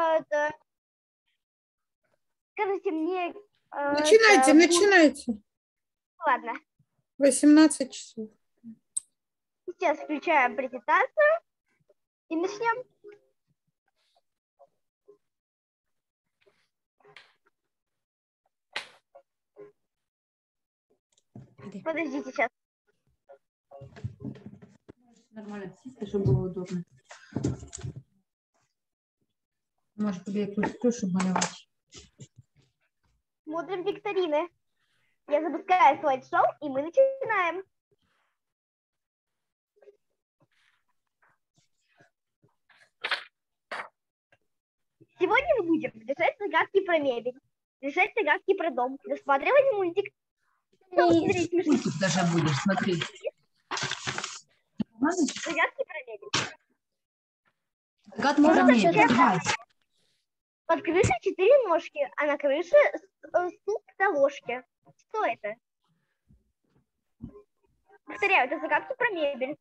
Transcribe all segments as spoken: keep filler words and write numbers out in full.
это... Скажите мне... Начинайте, это... начинайте. Ладно. восемнадцать часов. Сейчас включаем презентацию и начнем. Подождите сейчас. Нормально, чтобы было удобно. Может, тебе клюшу малевать. Смотрим викторины. Я запускаю слайд-шоу, и мы начинаем. Сегодня мы будем решать загадки про мебель, решать загадки про дом, рассматривать мультик. Мультик даже будешь смотреть. Загадки про мебель. Загадки про мебель. Давай. Под крышей четыре ножки, а на крыше стук до ложки. Что это? Повторяю, это загадки про мебель.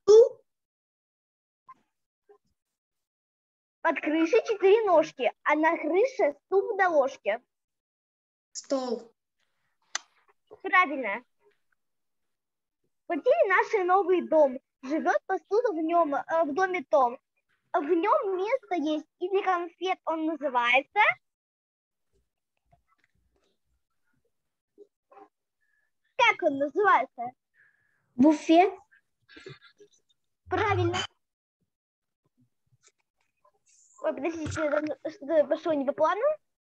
Под крышей четыре ножки, а на крыше стук до ложки. Стол. Правильно. В квартире наш новый дом. Живет посуда в нем, в доме Том. В нем место есть и для конфет. Он называется... Как он называется? Буфет. Правильно. Ой, подождите, что-то пошло не по плану.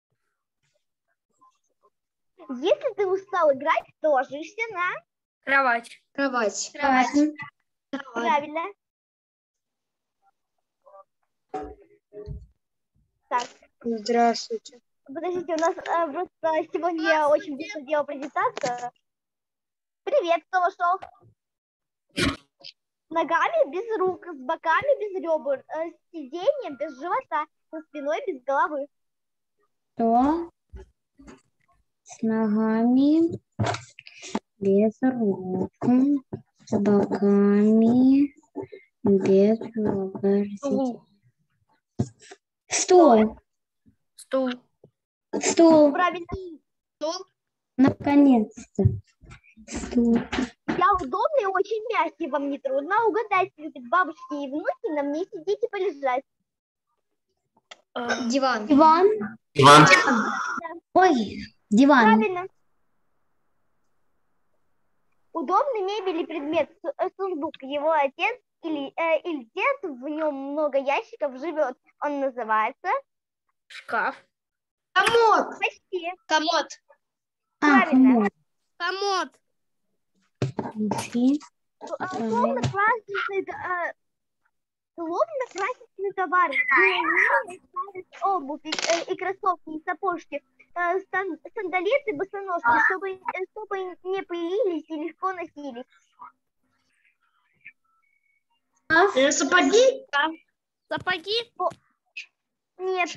Если ты устал играть, то ложишься на... Кровать. Кровать. Кровать. Правильно. Так. Здравствуйте. Подождите, у нас а, просто сегодня я очень быстро делала презентацию. Привет, кто вошел? Ногами без рук, с боками без ребер, с сиденьем без живота, со спиной без головы. Что? С ногами, без рук, с боками, без ребер. Стул. Стул. Стул. Правильно. Стул. Наконец-то. Стул. Я удобный и очень мягкий, вам не трудно угадать, любят бабушки и внуки, на мне сидеть и полежать. Диван. Диван. Диван. Ой, диван. Правильно. Удобный мебель и предмет, сундук, его отец или, э, или дед, в нем много ящиков живет. Он называется... Шкаф. Комод. Почти. Комод. А, Правильно. Комод. Комод. Словно праздничный, э, словно праздничный товар. Обувь и, э, и кроссовки, и сапожки, э, сан, сандалеты, босоножки, чтобы, э, чтобы не пылились и легко носились. Шкаф. Сапоги. Сапоги. Нет.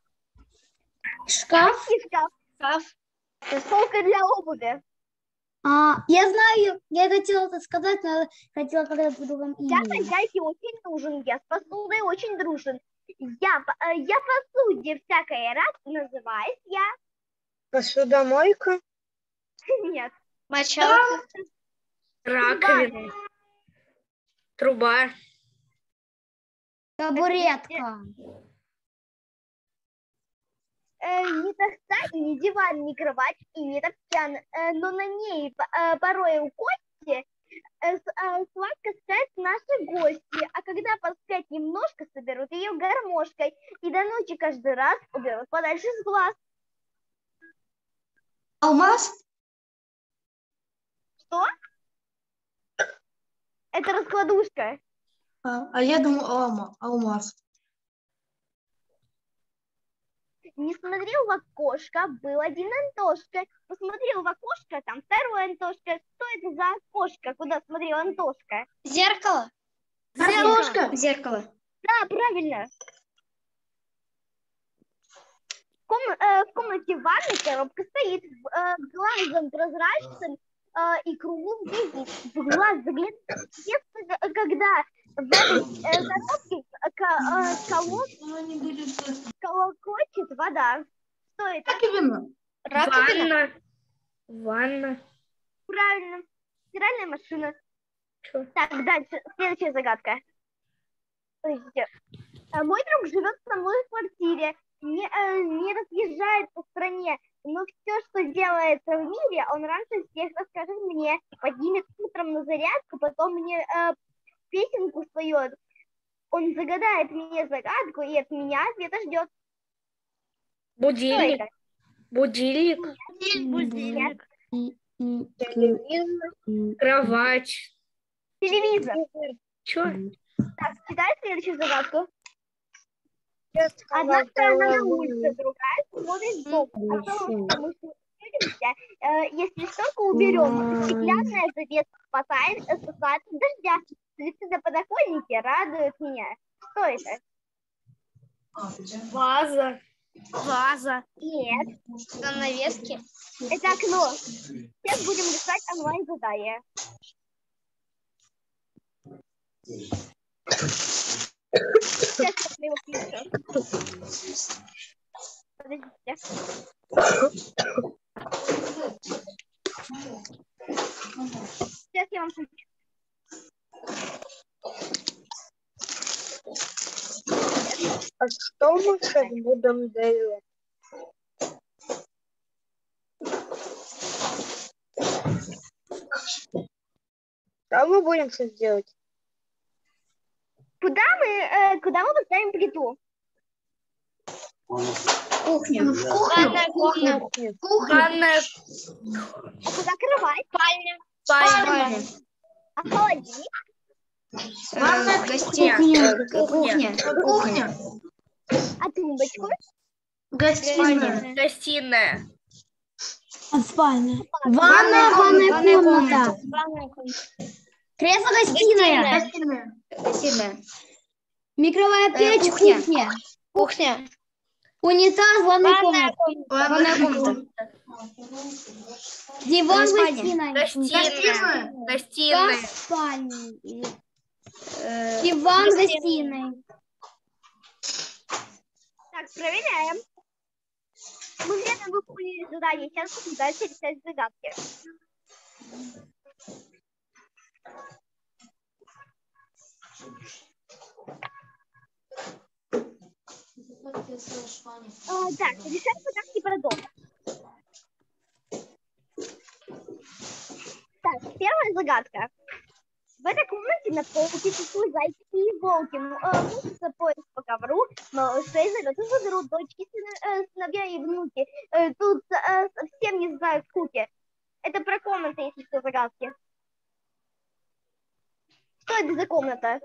Шкаф. И шкаф. Шкаф. Полка для обуви. А, я знаю, я хотела это сказать, но хотела когда-то в другом Я имени. хозяйке очень нужен, я с посудой очень дружен. Я, э, я посуде всякой рад, называюсь я... Посудомойка. Нет. Мочалка. Раковина. Труба. Табуретка. Э, не тахта, и не диван, не кровать, и не топчан, э, но на ней э, порой у Кости э, с, э, сладко спят наши гости, а когда поспят немножко, соберут ее гармошкой и до ночи каждый раз уберут подальше с глаз. Алмаз. Что? Это раскладушка. А, а я думаю, алма, алмаз. Не смотрел в окошко, был один Антошка. Посмотрел в окошко, там второй Антошка. Что это за окошко, куда смотрел Антошка? Зеркало. Зеркало. Зеркало. Да, правильно. В, ком, э, в комнате ванной коробка стоит, э, глазом прозрачным э, и круглым глядит. В глаз заглянуть, когда в этой э, коробке э, колок, колокочет вода. Что это? Раковина. Ванна. Ванна. Правильно. Стиральная машина. Чё? Так, дальше. Следующая загадка. Подождите. А, Мой друг живет со мной в квартире, не, э, не разъезжает по стране, но все, что делается в мире, он раньше всех расскажет мне, поднимет утром на зарядку, потом мне э, песенку споет. Он загадает мне загадку, и от меня ответа ждет. Что Будильник. это? Будильник. Будильник. Кровать. Телевизор. Чё? Так, читай следующую загадку. Одна сторона на улице, другая смотрит сбоку. А то, что мы встретимся, э, если столько уберем, стеклянная завеса спасает, э, спасает от дождя. Цветы на подоконнике радуют меня. Что это? Ваза. Ваза. Нет, Занавески. это окно. Сейчас будем решать онлайн-задание. Сейчас я его включу. Подождите. Сейчас я вам включу. А что мы сейчас будем делать? Что мы будем сейчас делать? Куда мы, э, куда мы поставим плиту? Кухня. Ванная комната. Ванная. А куда кровать? Спальня. Спальня. А холодильник? Ванная, Кухня. Кухня. Кухня. А тумбочку? Гостиная. Гостиная. Спальня. Ванная, ванная комната. Ванная комната. Кресло-гостиная. Гостиная. Гостиная. Микровая печь, кухня. кухня. Кухня. Унитаз, ванная Ванная комната. Ванная комната. Диван, Спальня. гостиная. Гостиная. Гостиная. Спальня. Диван, гостиная. Так, проверяем. Мы время выполнили задание. Сейчас будем дальше решать загадки. А, так, решаем загадки про дом. Так, первая загадка. В этой комнате на полке существуют зайчики и волки. Э, Мучится поезд по ковру, малышей зовет и заберут дочки, сына- э, сыновья и внуки. Э, Тут э, совсем не знаю скуки. Это про комнаты, если что, загадки. Что это за комната?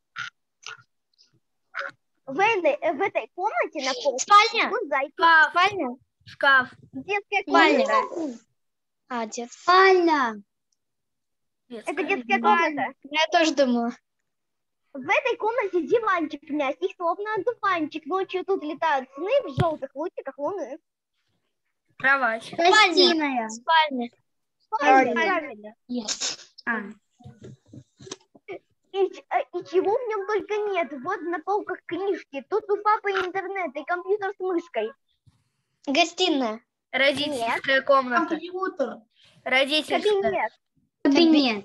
В этой, э, в этой комнате на полке Спальня. существуют зайчики. Шкаф. Спальня. Шкаф. Детская Спальня. комната. А, детская. Спальня. Это детская комната. Я тоже думала. В этой комнате диванчик мягкий, словно одуванчик. Ночью тут летают сны в желтых лучиках луны. Кровать. Гостиная. Спальня. Правильно. Правильно. Правильно. А. И, ч- э, и чего в нем только нет. Вот на полках книжки. Тут у папы интернет и компьютер с мышкой. Гостиная. Родительская комната. Компьютер. Родительская. Кабинет. Кабинет.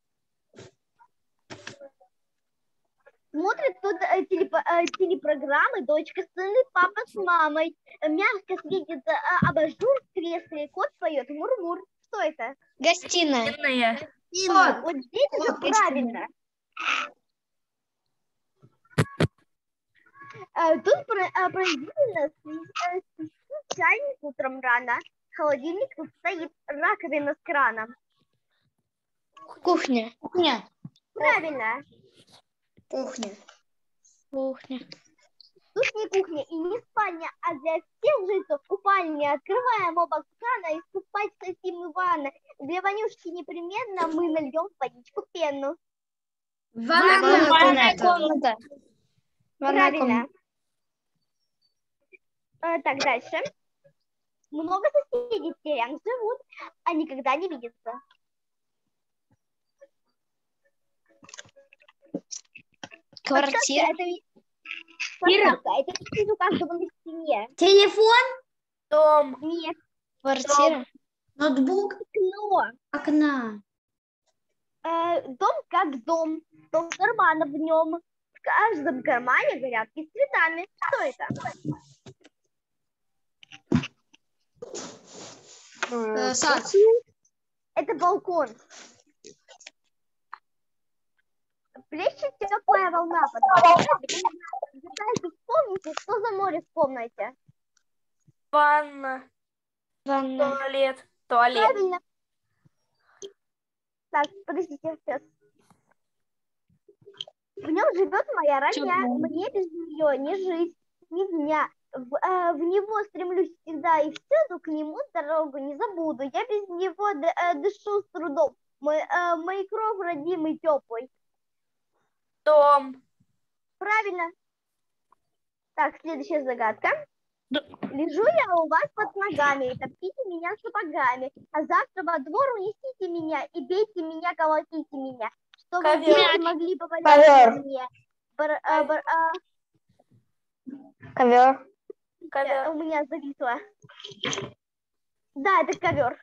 Смотрит тут э, телепо- э, телепрограммы дочка с сыном, папа с мамой. Э, Мягко светит э, абажур в кресле. Кот поет мур-мур. Что это? Гостиная. Кот. Вот здесь это правильно. Э, Тут про- э, произведено с- э, с- чайник утром рано. Холодильник тут стоит, раковина с краном. Кухня. Кухня. Правильно. Кухня. Кухня. Тут не кухня и не спальня, а для всех жильцов купальня. Открываем оба крана и скупать хотим Ивана. Для Ванюшки непременно мы нальем в водичку пену. Ванная Ванная комната. комната. Ванная Правильно. комната. Э, Так, дальше. Много соседей в деревнях живут, а никогда не видятся. Квартира. Это ви- Квартирка. Это у каждого на стене. Телефон, Дом. Нет, Квартира. ноутбук, окно. окна. Э, дом как дом. Дом кармана в нем. В каждом кармане грядки с цветами. Что это? Э, Сад. Это балкон. Плещет теплая волна. Пытайтесь вспомните, что за море в комнате. Ванна. Ванна. Туалет. Туалет. Правильно. Так, подождите, сейчас. В нем живет моя родня. Мне без нее не жить, ни дня. В, э, в него стремлюсь всегда и всюду, к нему дорогу не забуду. Я без него д- э, дышу с трудом. Мой, э, мой кров родимый теплый. Дом. Правильно. Так, следующая загадка. Лежу я у вас под ногами, топите меня сапогами, а завтра во двор унесите меня и бейте меня, колотите меня, чтобы Ковер. дети могли попадать Ковер. мне. Бар- а, бар- а, Ковер. э, Ковер. у меня зависло. Да, это ковер.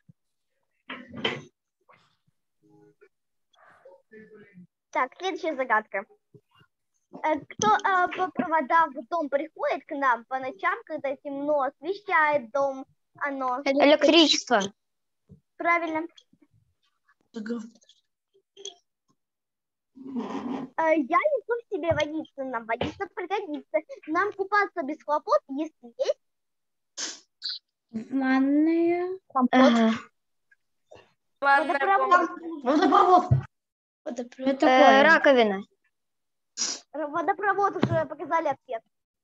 Так, следующая загадка. Э, Кто э, по проводам в дом приходит к нам по ночам, когда темно, освещает дом оно? Электричество. Правильно. Э, Я несу в себе водиться, нам водиться пригодится. Нам купаться без хлопот, если есть Ванная. Ага. Ванна. водопровод. Водопровод. Это Э, такое. раковина. Водопровод уже показали ответ.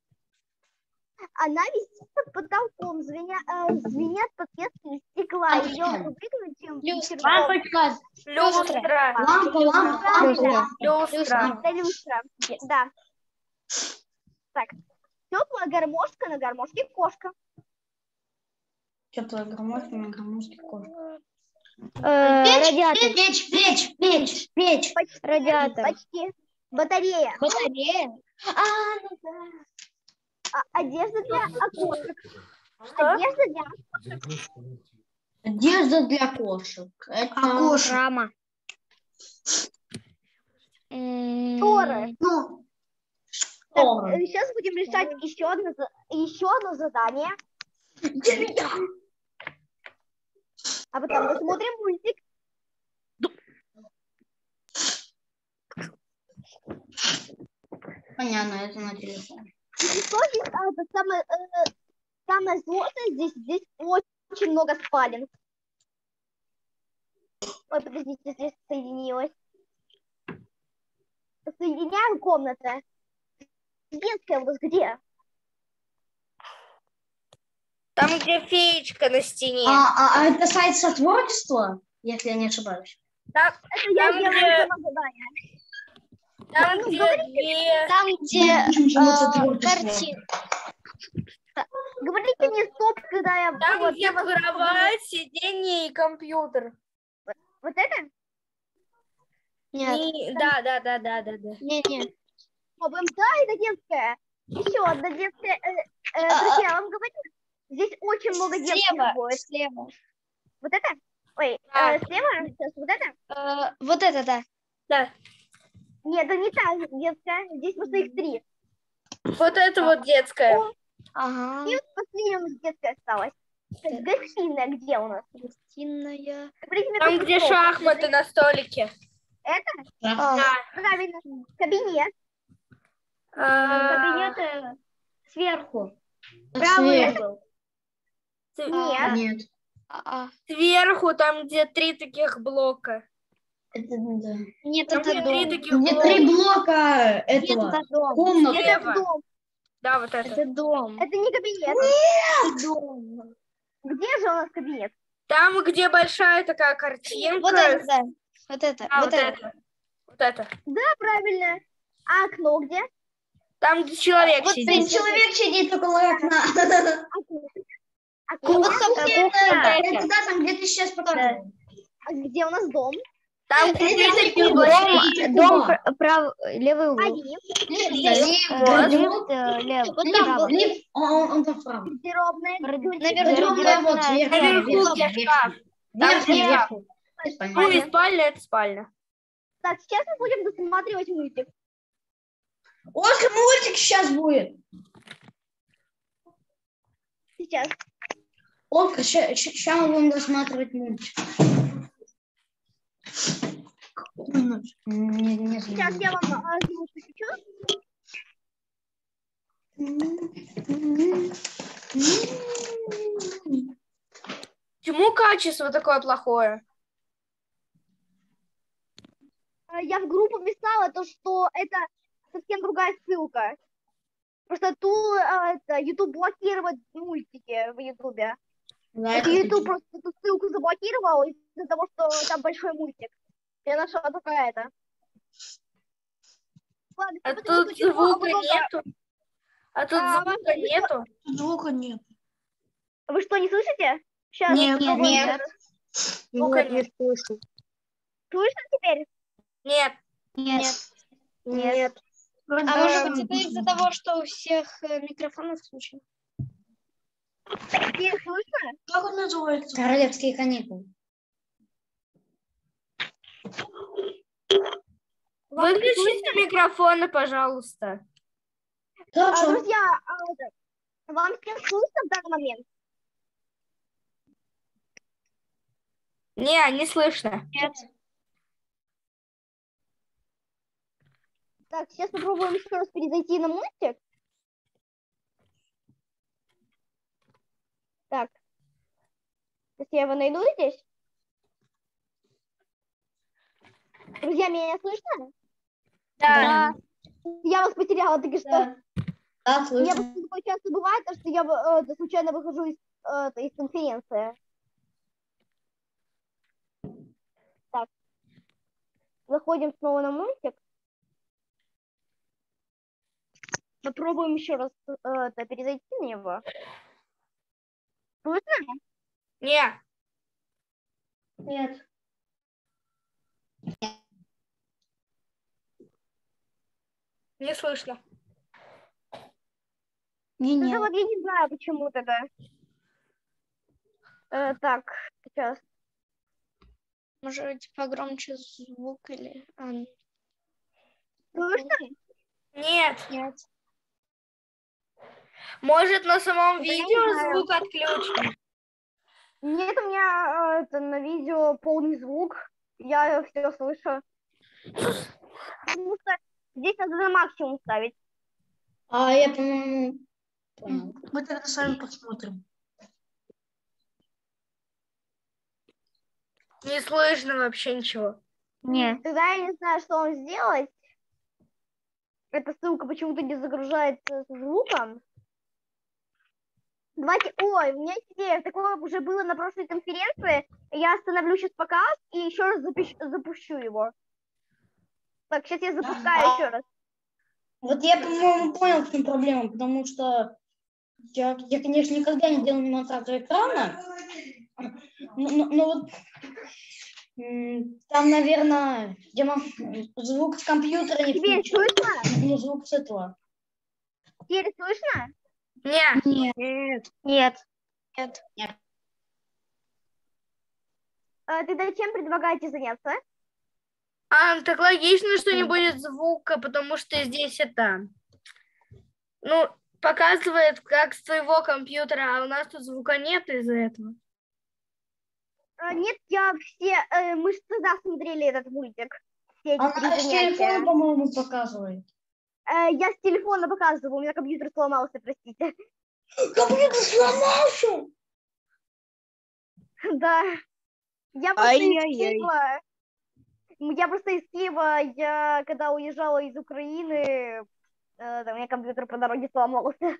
Она висит под потолком, звеня, э, звенят подвески из стекла. Ее выгнать, чем вечерком. Лампочка. Люстра. Лампа, лампа, Правильно. лампа. Люстра. Это люстра. Да. Так. Теплая гармошка, на гармошке кошка. Теплая гармошка на гармошке кошка. Э, радиатор. Печь, печь, печь, печь. Радиатор. Почти. Батарея. Батарея. А, ну да. А, одежда для окошек. Что? Одежда для... Одежда для кошек. Это Рама. Шторы. Ну, Так, шторы. э, сейчас будем решать еще одно, за- еще одно задание. А потом посмотрим мультик. Понятно, это на телефоне. И что здесь, а, это самое, э, самое сложное, здесь, здесь очень много спален. Ой, подождите, здесь соединилось. Соединяем комнаты. Детская у нас где? Там, где феечка на стене. А, а, а это сайт сотворчества, если я не ошибаюсь? Там, Это я Там, делаю где- сама задание. там, ну, где говорите. две... Там, где э, картина. Говорите мне стоп, когда я... Там, вот, где я вас- кровать, сиденье и компьютер. Вот это? Нет. И- Да, да, да, да, да, да. Не-не. Пробуем. Да, это детская. Еще одна детская. Э, э, А, друзья, я вам говорю, здесь очень много детских Слева. будет. Слева. Вот это? Ой, Да. э, слева? Сейчас, вот это? Э, Вот это, да. Да. Нет, это не та детская. Здесь просто их три. Вот это вот детская. Ага. И вот последняя у нас детская осталась. Так, гостиная где у нас? Гостиная. Говорите мне Там, только где стоп. шахматы на столике. Это? А, Да. Правильно. Кабинет. А, Кабинет э, сверху. Правый. Сверху. с- Нет. Нет. А, а. Сверху, там, где три таких блока. Это, да. Нет, Там, это где три дом. таких Где блока. три блока Нет, этого. это дом. Комнаты. Это Слева. дом. Да, вот это. Это дом. Это не кабинет. Это дом. Где же у нас кабинет? Там, где большая такая картинка. Вот это, да. Вот это. А, вот вот это. это. Вот это. Да, правильно. А окно где? Там, где человек Вот сидит. Там человек сидит около окна. Окно. Окно. Вот, собственно, Это, это. это да, там где ты сейчас показывал. А где у нас дом? Там какие-то небольшие. Дом пр- прав... левый угол. Лифт, Вот. Лифт, э, лев- лифт, право. лифт, он, он, он там вправо. Гардеробная. Гардеробная, вот, вверх, Наверху вверх, где вверх, шкаф. Там вверх, где вверх. Ну и спальня это спальня. Так, сейчас мы будем досматривать мультик. Оскар, мультик сейчас будет. Сейчас. Оскар, сейчас мы будем досматривать мультик. Не, не Сейчас знаю. я вам э, озвучу чуть-чуть. Почему качество такое плохое? Э, Я в группу писала то, что это совсем другая ссылка. Просто ту, э, это, YouTube блокирует мультики в YouTube. Да, Это это YouTube просто эту ссылку заблокировал из-за того, что там большой мультик. Я нашла только это. Ладно, А всё, тут почему- звука почему- а вы- нету. А тут А, звука вам- нету. Звука нет. Вы что, не слышите? Сейчас. Нет, попробуем нет. еще раз. Звука Нет, не слышу. Слышно теперь? Нет. Нет. Нет. А Эм, может быть, это из-за того, что у всех э, микрофоны включены? Теперь слышно? Как он называется? Королевские каникулы. Вам Выключите микрофоны, пожалуйста. А, Хорошо. друзья, а, это, вам всем слышно в данный момент? Не, не слышно. Нет. Так, сейчас попробуем еще раз перезайти на мультик. Так. Сейчас я его найду здесь. Друзья, меня слышно? Да. Я вас потеряла только что. Да. Да, У меня слышно. просто такое часто бывает, то, что я э, это, случайно выхожу из, э, это, из конференции. Так. Заходим снова на мультик. Попробуем еще раз э, это, перезайти на него. Слышно? Не. Нет. Не слышно. Не, Это нет. вот я не знаю, почему тогда. Э, так, сейчас. Может, погромче звук или... А, Слышно? Нет. нет. Может, на самом Я не видео знаю. звук отключен? Нет, у меня э, это, на видео полный звук. Я все слышу. Потому что здесь надо на максимум ставить. А я, по-моему, понял. Мы тогда сами посмотрим. Не слышно вообще ничего. Нет. Тогда я не знаю, что вам сделать. Эта ссылка почему-то не загружается с звуком. Давайте... Ой, у меня есть идея. Такое уже было на прошлой конференции. Я остановлю сейчас показ и еще раз запущ- запущу его. Так, сейчас я запускаю А- еще раз. Вот я, по-моему, понял, в чем проблема, потому что я, я, конечно, никогда не делал демонстрацию экрана, но, но- но вот м, там, наверное, демо- звук с компьютера не Теперь включен, слышно? не звук с этого. Теперь слышно? Не. Нет. Нет. Нет. Нет. А, тогда чем предлагаете заняться? А, так логично, что не будет звука, потому что здесь это... Ну, показывает, как с твоего компьютера, а у нас тут звука нет из-за этого. А, нет, я все... э, мы же всегда смотрели этот мультик. Все эти Она три с телефона, занятия. по-моему, показывает. Э, я с телефона показываю, у меня компьютер сломался, простите. Компьютер сломался! Да. Я просто из Ай-яй-яй. Киева. Я просто из Киева, я когда уезжала из Украины, э, там, у меня компьютер по дороге сломался.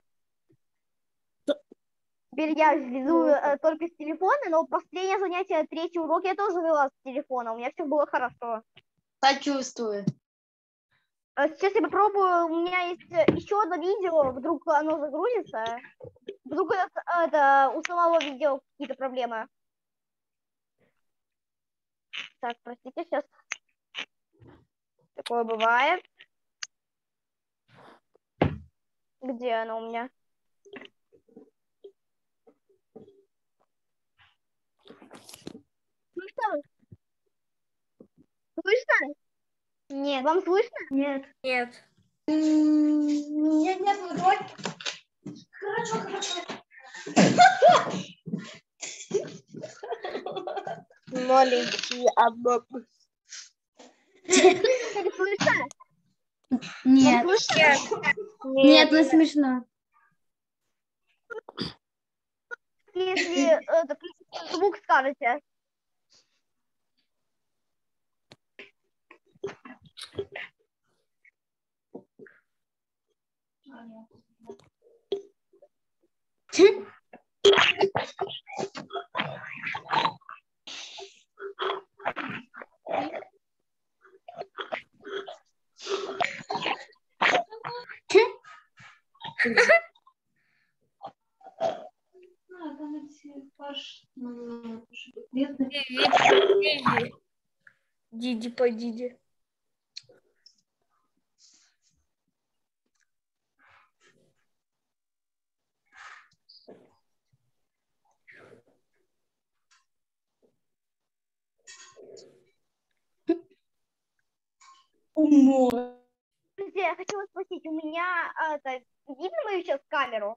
Теперь я везу э, только с телефона, но последнее занятие, третий урок я тоже вела с телефона, у меня все было хорошо. Сочувствую. Э, Сейчас я попробую, у меня есть э, еще одно видео, вдруг оно загрузится. Вдруг это, это у самого видео какие-то проблемы. Так, простите, сейчас. Такое бывает. Где оно у меня? Слышно? Слышно? Нет. Вам слышно? Нет. Нет. Нет, нет, ну давай. Хорошо, хорошо. Маленький автобус. Теперь слышно? Нет. Вам слышно? Нет, не смешно. Если э, так, звук скажете. Диди, Диди по Диди. Умор. Друзья, я хочу вас спросить, у меня а, это, видно мою сейчас камеру?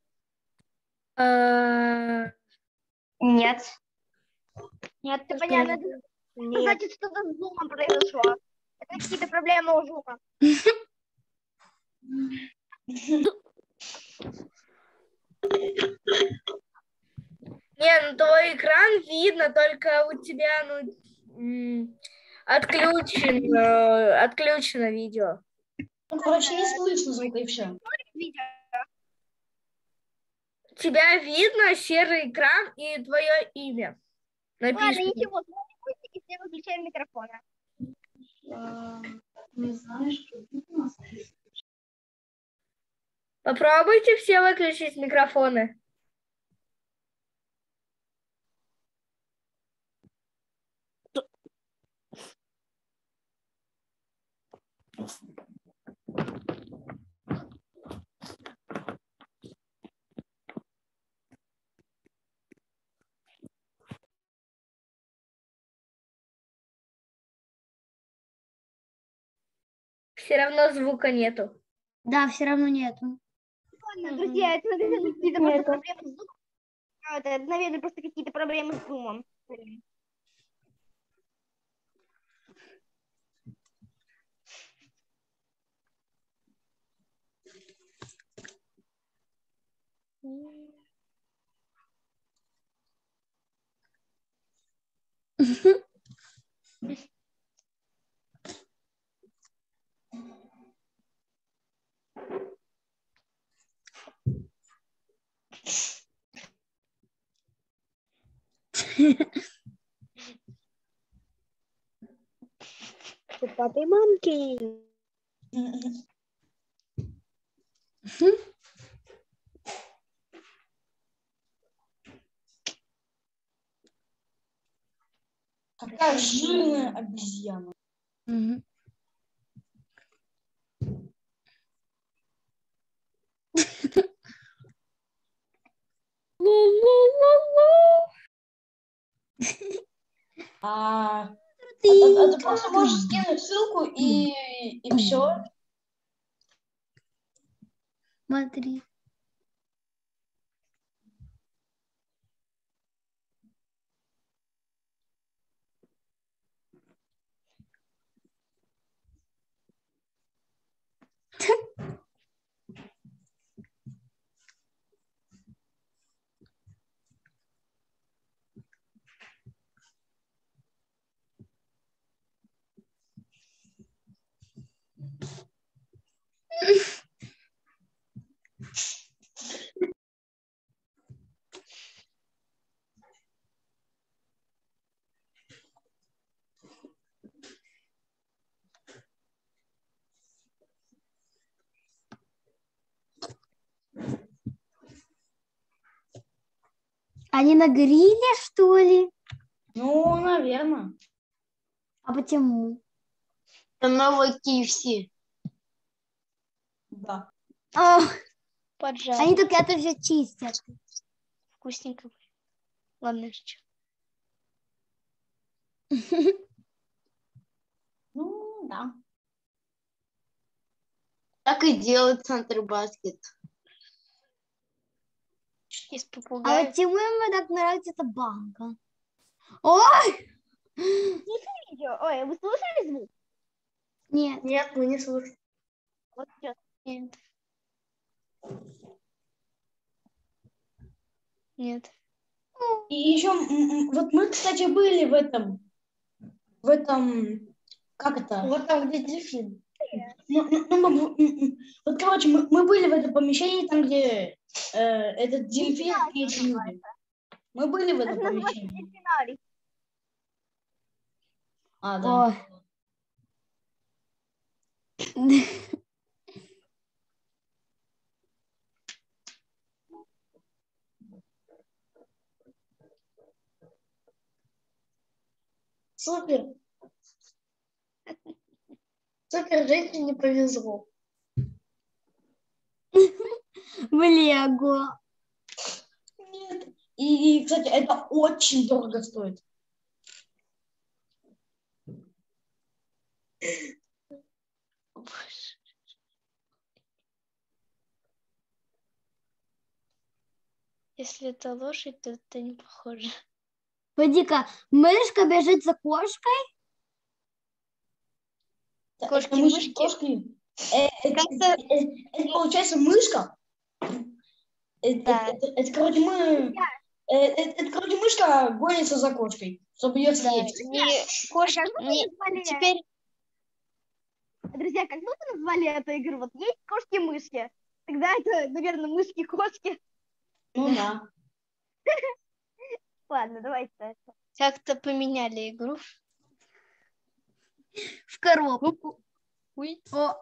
А, Нет. Нет, это понятно. Это Нет. значит, что-то с зумом произошло. Это какие-то проблемы у зума. Не, ну твой экран видно, только у тебя ну м, отключен, э, отключено видео. Ну, короче, не слышно звука и все. Видео. Тебя видно серый экран и твое имя. Ладно, Написано. ничего, смотрите, если выключаем микрофон. Не знаю, что у нас. Попробуйте все выключить микрофоны. Все равно звука нету. Да, все равно нету. Ладно, друзья, это, наверное, какие-то просто проблемы с зумом. А, Это, наверное, просто какие-то проблемы с зумом. Блин. Папа мамки. Какая жирная обезьяна. А, а, Ты а ты просто можешь скинуть ссылку и, и все. смотри. Они на гриле, что ли? Ну, наверное. А почему? Это новый кей эф си. Да. О, Поджарить. они только это все чистят. Вкусненько. Ладно, что. Ну, да. Так и делает Центр Баскет. Из А попугая. вот чему ему так нравится эта банка? Ой! Видео. Ой, вы слушали звук? Нет. Нет, мы не слушаем. Вот сейчас. Нет. Нет. И еще, вот мы, кстати, были в этом, в этом, как это? Вот там, где дельфин. Ну, ну, ну, мы- м, м, вот, короче, мы, мы были в этом помещении, там, где э, этот дельфин и эти люди. Мы были в этом Это называется помещении. дельфинарий. А, да. О. Супер. Супер, женщине повезло. В Лего. Нет. И, и, кстати, это очень дорого стоит. Если это лошадь, то это не похоже. Пойди-ка, мышка бежит за кошкой. Это- Кошки, это мышки, мышки. кошки. Э, это, Как-то- э, э, это получается мышка. Это, Да. это- это, короче, мы... э, Это, это, короче, мышка гонится за кошкой, чтобы ее Да. съесть. Не кошки. Как бы вы Не... назвали, Теперь друзья, как бы вы назвали эту игру? Вот есть кошки-мышки. Тогда это, наверное, мышки-кошки. Ну да. Ладно, давайте дальше. как-то поменяли игру. В коробку. Ой. О,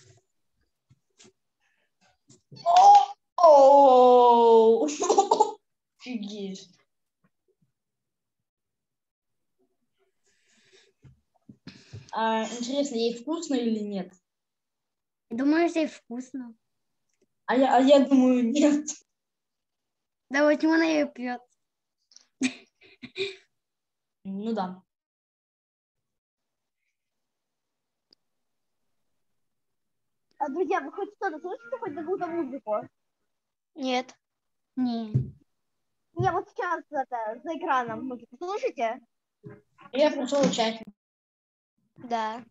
О, офигеть. А, интересно, ей вкусно или нет? думаю, ей вкусно. А я, а я думаю, нет. Да вот он ее пьет. Ну да. А, друзья, вы хоть что-то слышите, хоть какую-то музыку? Нет. Не. Не, вот сейчас это, за экраном музыку слушайте? Я слушал часть. Да.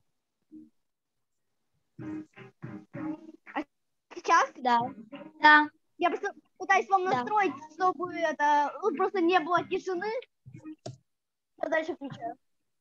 Сейчас? Да. Да. Я просто пытаюсь вам Да. настроить, чтобы это, ну, просто не было тишины. Я дальше включаю.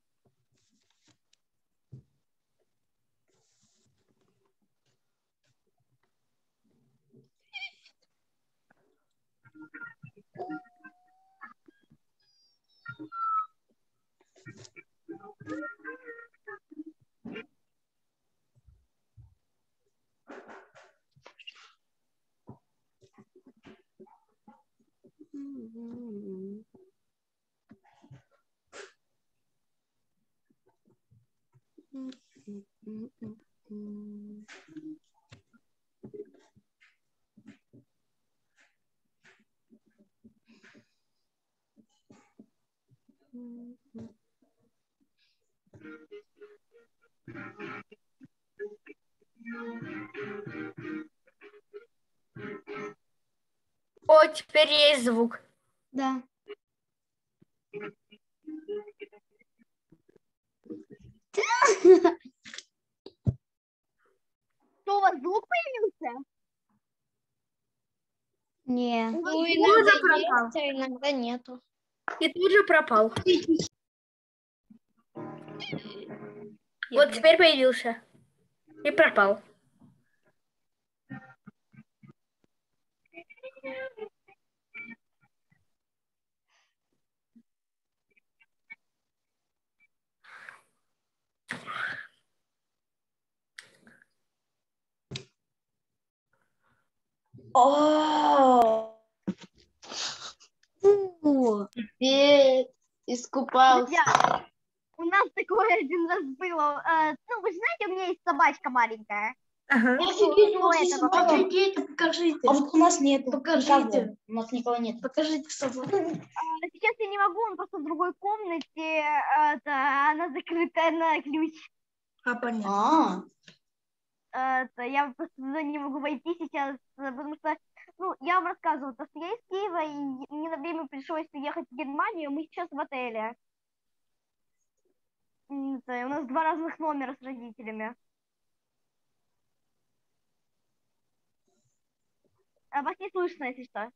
О, теперь есть звук. Да. Что, у вас звук появился? Не. Ну, Тоже иногда пропал. есть, а иногда нету. И тут же пропал. Я Вот теперь появился. И пропал. О, Фу. Теперь искупался. Друзья, у нас такое один раз было. э, ну, ну, вы же знаете, у меня есть собачка маленькая. Ага. Офигеть, у Ну, вас это есть пока собака. Покажите, покажите. А вот у нас нет. Покажите. У нас никого нет. Покажите собаку. А, сейчас я не могу, он просто в другой комнате. а, Это, она закрыта на ключ. А, понятно. А, А, Это, я просто туда не могу войти сейчас, э, потому что, ну, я вам рассказывала, то, что я из Киева, и мне на время пришлось уехать в Германию, мы сейчас в отеле. М, это, у нас два разных номера с родителями. А вас не слышно, если что.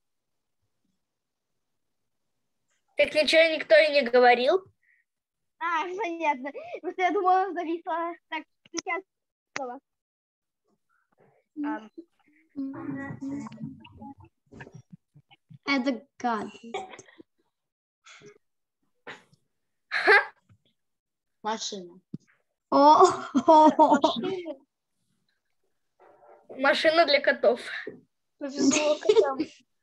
Так ничего никто и не говорил. А, понятно. Просто я думала, зависла. Так, сейчас слово. А, Это гад. машина. О, Машина для котов. Повезло котам.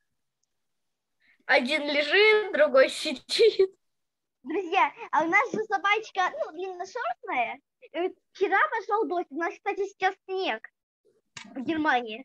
Один лежит, другой сидит. Друзья, а у нас же собачка, ну, длинношерстная. И вот вчера пошел дождь. У нас, кстати, сейчас снег в Германии.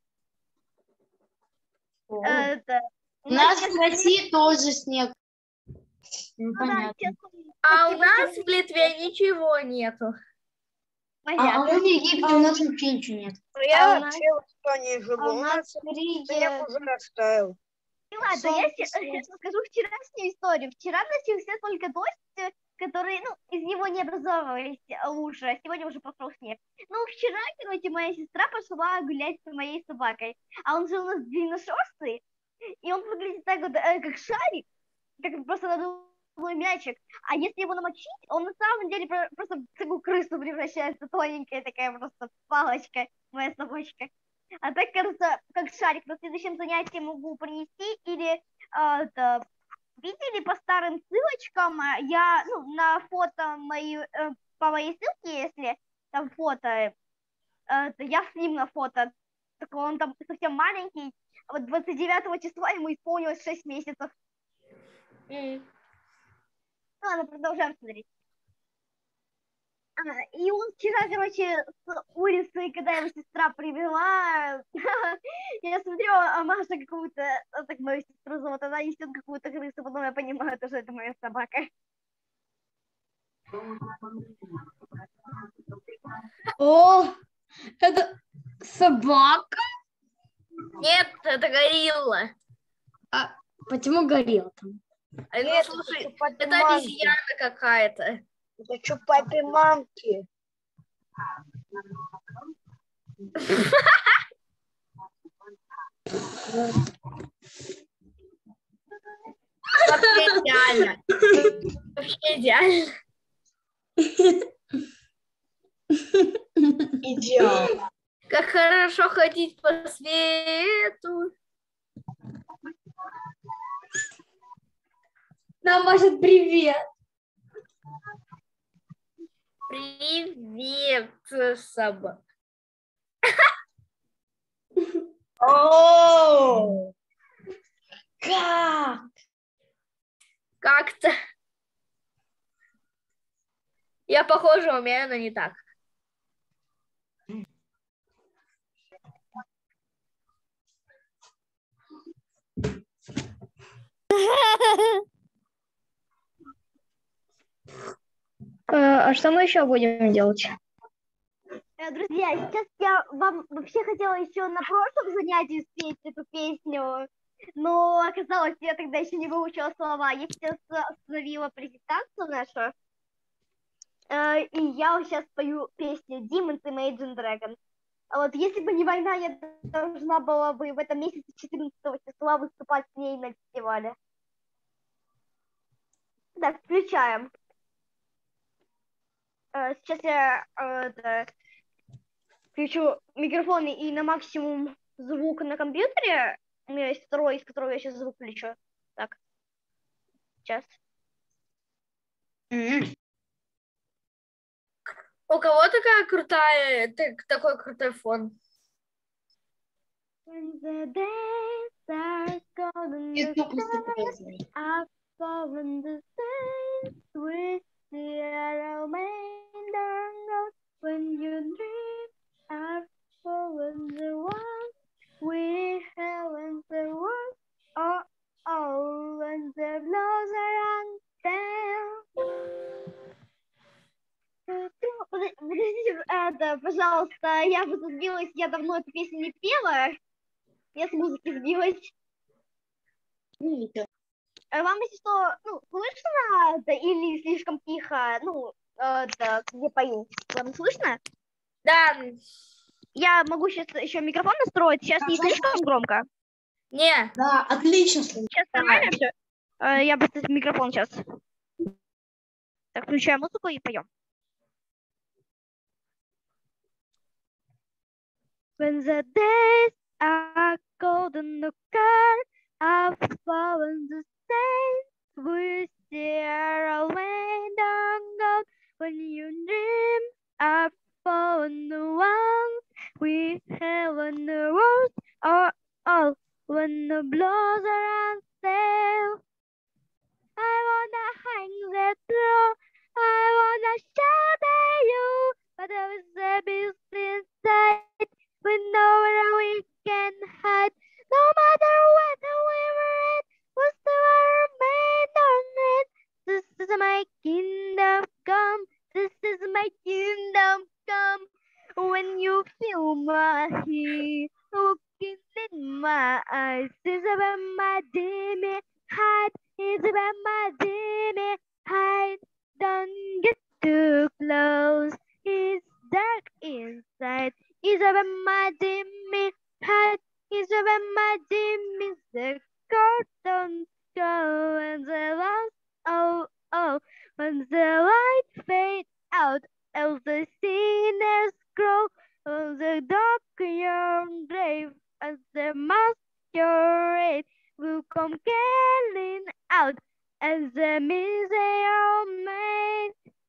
О. Это, У нас в сейчас России тоже снег. Ну, ну да, понятно. сейчас А у почти нас всё в Литве ничего нету. А, а понятно. в Египте у нас вообще ничего нет. Я А у вообще в Эстонии живу. А У у нас нас в снег Риге уже растаял. Ну ладно, я солнце сейчас светит. расскажу вчерашнюю историю. Вчера начался только дождь, э, который, ну, из него не образовывались э, лужи, а сегодня уже пошел снег. Ну, вчера, короче, моя сестра пошла гулять с моей собакой, а он же у нас длинношерстый, и он выглядит так вот, э, как шарик, как просто надувной мячик. А если его намочить, он на самом деле про- просто в такую крысу превращается, тоненькая такая просто палочка, моя собачка. А так, кажется, как шарик. На следующем занятии могу принести или а, это, видели по старым ссылочкам, а, я, ну, на фото мои, э, по моей ссылке, если там фото, э, это, я с ним на фото, так он там совсем маленький, а вот двадцать девятого числа ему исполнилось шесть месяцев. М. Ну, ладно, продолжаем смотреть. А, и он вчера, короче, с улицы, когда его сестра привела, я смотрю, а Маша какую-то, а, так мою сестру зовут, она несет какую-то крысу, потом я понимаю, что это моя собака. о, это собака? Нет, это горилла. А почему горел там? А, ну, Нет, слушай, это чупапи это манки. обезьяна какая-то. Это чупапи манки. Вообще идеально. Вообще идеально. Идеал. Как хорошо ходить по свету. Нам может привет. Привет, собака. О, как? Как-то. Я похожа, у меня но не так. А что мы еще будем делать? Друзья, сейчас я вам вообще хотела еще на прошлом занятии спеть эту песню, но оказалось, я тогда еще не выучила слова. Я сейчас остановила презентацию нашу, э, и я сейчас пою песню Demons Imagine Dragons. А вот если бы не война, я должна была бы в этом месяце четырнадцатого числа выступать с ней на фестивале. Так, включаем. Э, Сейчас я э, это, включу микрофон и на максимум звук на компьютере. У меня есть второй, из которого я сейчас звук включу. Так, сейчас. М. У кого такая крутая, так- такой крутой фон? When the day starts golden, И the то просто stars прекрасно. are falling, the saints we see our remainder goes When you dream are fallen the one we haven't the one oh oh when the blows are unveiled. Подождите, это, пожалуйста, я просто сбилась, я давно эту песню не пела, я с музыки сбилась. Вам, если что, ну, слышно это или слишком тихо, ну, это, где пою, вам слышно? Да. Я могу сейчас еще микрофон настроить, сейчас не слишком громко. Не. Да, отлично. Сейчас нормально все? Я просто микрофон сейчас. Так, включаем музыку и поем. When the days are cold and the cars are fallen the same, we steer away down gold. When you dream are fallen the ones we have on the road, or all when the blows are on sale. I wanna hang that through, I wanna shout at you, but there is a beast inside. We know where we can hide, no matter what we were at, we'll still remain on it. This is my kingdom come, this is my kingdom come. When you feel my heat looking in my eyes, it's about my demon hide, it's about my demon hide. Don't get too close, it's dark inside. It's about my Jimmy hat. It's about my Jimmy. The curtains go and the lights, oh, oh. When the light fade out, as the sinners grow, on the dark young grave, as the masquerade will come calling out, as the miserable maid.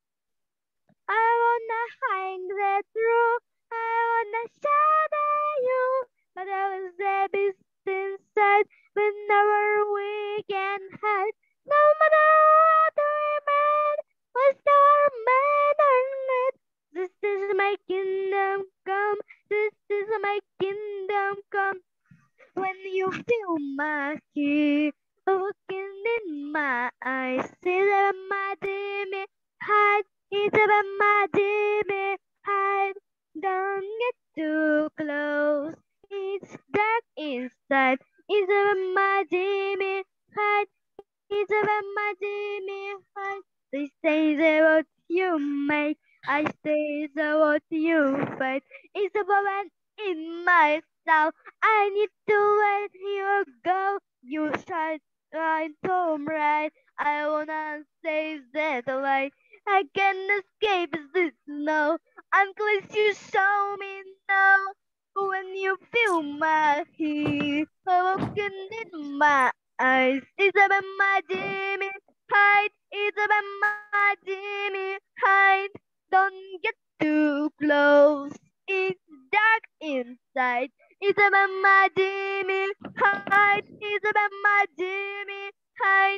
I wanna hang that through. I wanna shout at you, but there was a beast inside. Whenever we can hide, no matter what we made, we still remain on it. This is my kingdom come. This is my kingdom come. When you feel my heat looking in my eyes, it's about my demon hide. It's about my demon hide. Don't get too close, it's dark inside. It's about my Jimmy hide. It's about my Jimmy hide. They say that what you make, I say that what you fight. It's about in myself. I need to let you go. You shine right so bright. I wanna save that light. I can't escape this snow unless you show me now. When you feel my heat looking in my eyes, it's about my Jimmy hide. It's about my Jimmy hide. Don't get too close. It's dark inside. It's about my Jimmy hide. It's about my Jimmy hide.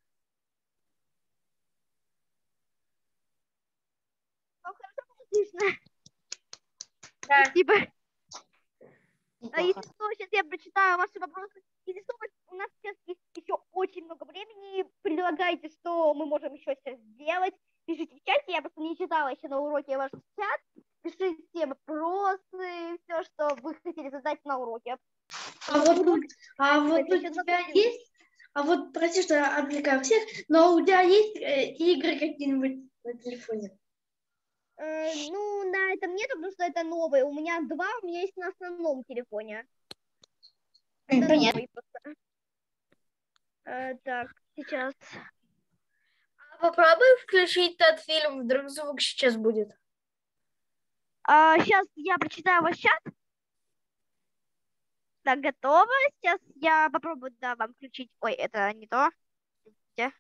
Отлично. Да. Спасибо. А если что, сейчас я прочитаю ваши вопросы. Если что, у нас сейчас есть еще очень много времени. Предлагайте, что мы можем еще сейчас сделать. Пишите в чате. Я просто не читала еще на уроке ваш чат. Пишите вопросы, все, что вы хотели задать на уроке. А вот, а вот у тебя есть, а вот, прости, что я отвлекаю всех, но у тебя есть э, игры какие-нибудь на телефоне? Э, ну, на этом нет, потому что это новое. У меня два, у меня есть на основном телефоне. Это Понятно. новый просто. Э, так, сейчас. Попробуй включить тот фильм, вдруг звук сейчас будет. А, сейчас я прочитаю ваш чат. Так, готово. Сейчас я попробую, да, вам включить. Ой, это не то. Простите.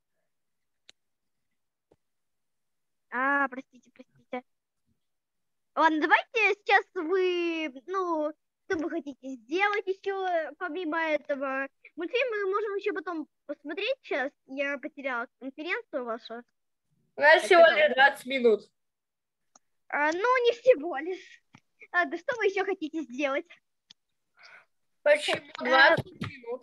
А, простите, простите. Ладно, давайте сейчас вы, ну, что вы хотите сделать еще помимо этого. Мультфильм мы можем еще потом посмотреть сейчас. Я потеряла конференцию вашу. У нас всего лишь двадцать минут. А, ну, не всего лишь. А, да что вы еще хотите сделать? Почему двадцать минут?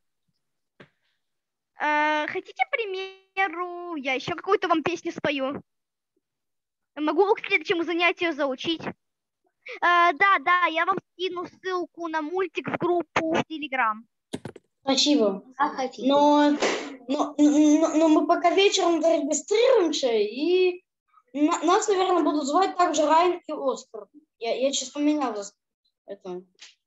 А, хотите, к примеру, я еще какую-то вам песню спою? Могу к следующему занятию заучить. А, да, да, я вам скину ссылку на мультик в группу в Телеграм. Спасибо. А хотите? Но, но, но, но мы пока вечером зарегистрируемся, и на- нас, наверное, будут звать также Райан и Оскар. Я, я сейчас поменял это